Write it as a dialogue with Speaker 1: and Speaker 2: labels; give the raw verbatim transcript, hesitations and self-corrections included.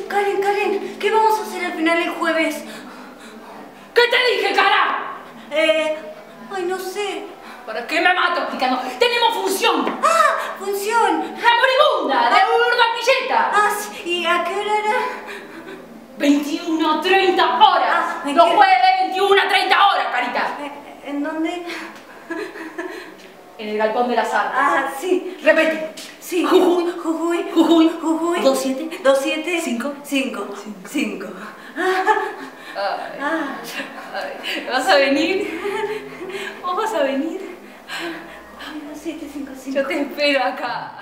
Speaker 1: Karen, Karen, ¿qué vamos a hacer al final el jueves?
Speaker 2: ¿Qué te dije, cara?
Speaker 1: Eh... Ay, no sé.
Speaker 2: ¿Para qué me mato explicando? ¡Tenemos función!
Speaker 1: ¡Ah! ¡Función!
Speaker 2: ¡La moribunda! ¡De Urda Pilleta!
Speaker 1: Ah, sí. ¿Y a qué hora era?
Speaker 2: veintiuno treinta horas.
Speaker 1: Ah,
Speaker 2: Los jueves, veintiuno treinta horas, carita.
Speaker 1: ¿En dónde?
Speaker 2: En el galpón de las artes.
Speaker 1: Ah, sí.
Speaker 2: Repete.
Speaker 1: Sí.
Speaker 2: Jujuy.
Speaker 1: Jujuy.
Speaker 2: Jujuy.
Speaker 1: Jujuy.
Speaker 2: Dos siete.
Speaker 1: Dos siete.
Speaker 2: Cinco.
Speaker 1: Cinco. Cinco.
Speaker 2: Ay.
Speaker 1: Ah.
Speaker 2: Ay. ¿Vas a venir? ¿Vos vas a venir?
Speaker 1: Dos siete, cinco, cinco.
Speaker 2: Yo te espero acá.